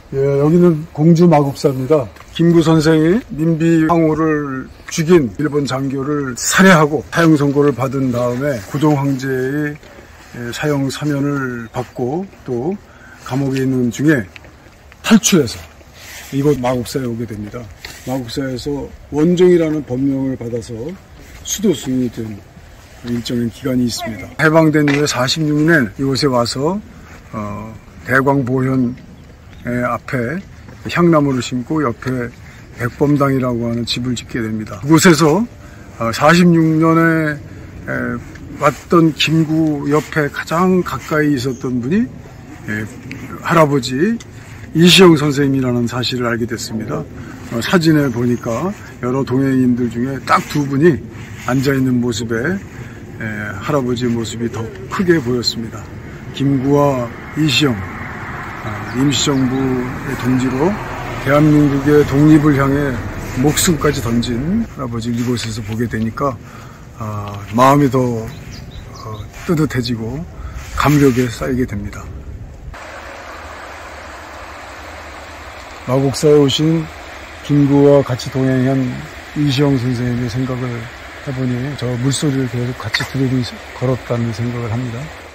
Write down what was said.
예, 여기는 공주 마국사입니다. 김구 선생이 민비 황후를 죽인 일본 장교를 살해하고 사형 선고를 받은 다음에 고종 황제의 사형 사면을 받고 또 감옥에 있는 중에 탈출해서 이곳 마국사에 오게 됩니다. 마국사에서 원종이라는 법명을 받아서 수도승이 된 일정한 기간이 있습니다. 해방된 후에 46년 이곳에 와서 대광보현 앞에 향나무를 심고 옆에 백범당이라고 하는 집을 짓게 됩니다. 그곳에서 46년에 왔던 김구 옆에 가장 가까이 있었던 분이 할아버지 이시영 선생님이라는 사실을 알게 됐습니다. 사진에 보니까 여러 동행인들 중에 딱 두 분이 앉아있는 모습에 할아버지 모습이 더 크게 보였습니다. 김구와 이시영, 임시정부의 동지로 대한민국의 독립을 향해 목숨까지 던진 할아버지를 이곳에서 보게 되니까 마음이 더 뜨뜻해지고 감격에 쌓이게 됩니다. 마국사에 오신 김구와 같이 동행한 이시영 선생님의 생각을 해보니 저 물소리를 계속 같이 들으면서 걸었다는 생각을 합니다.